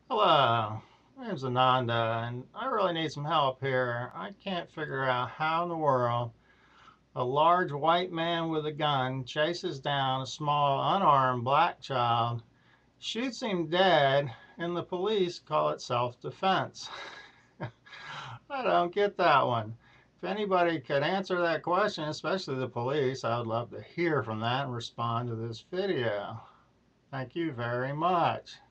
Hello, my name's Ananda, and I really need some help here. I can't figure out how in the world a large white man with a gun chases down a small unarmed black child, shoots him dead, and the police call it self-defense. I don't get that one. If anybody could answer that question, especially the police, I would love to hear from that and respond to this video. Thank you very much.